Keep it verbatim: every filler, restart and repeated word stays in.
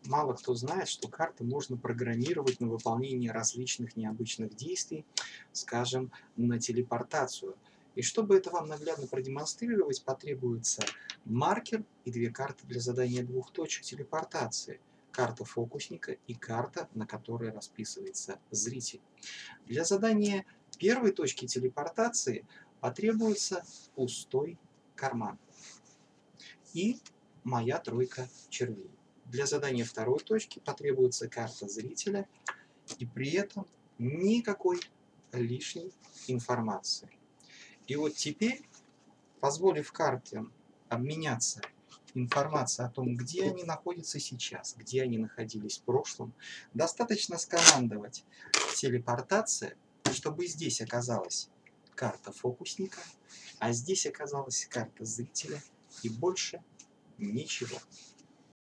Мало кто знает, что карты можно программировать на выполнение различных необычных действий, скажем, на телепортацию. И чтобы это вам наглядно продемонстрировать, потребуется маркер и две карты для задания двух точек телепортации. Карта фокусника и карта, на которой расписывается зритель. Для задания первой точки телепортации потребуется пустой карман и моя тройка червей. Для задания второй точки потребуется карта зрителя и при этом никакой лишней информации. И вот теперь, позволив картам обменяться информацией о том, где они находятся сейчас, где они находились в прошлом, достаточно скомандовать телепортация, чтобы здесь оказалась карта фокусника, а здесь оказалась карта зрителя и больше ничего.